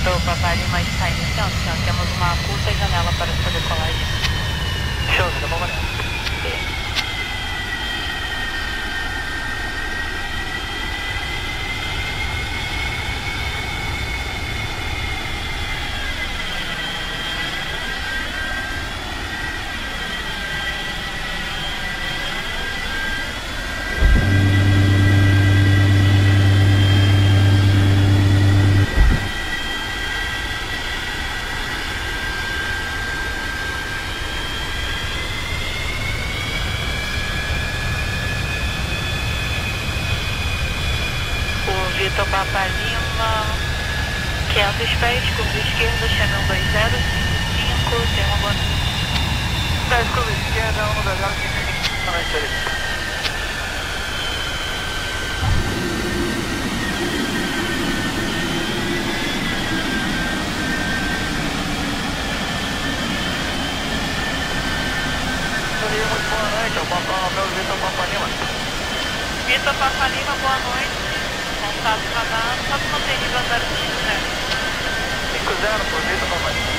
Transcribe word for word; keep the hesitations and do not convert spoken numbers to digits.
Vitor Papa Lima está iniciando, senhor. Temos uma curta janela para sua decolagem. Show, tá bom, valeu. Vitor Papa Lima, quinhentos pés, curva esquerda, channel dois zero cinco cinco, tem uma boa noite. dez, curva esquerda, um dois zero cinco cinco, boa noite, Felipe. Muito boa noite, eu posso falar pelo Vitor Papa Lima. Vitor Papa Lima, boa noite. Contato radar, só que não tem nível zero cinco zero. cinco zero por Vitor Papa Lima.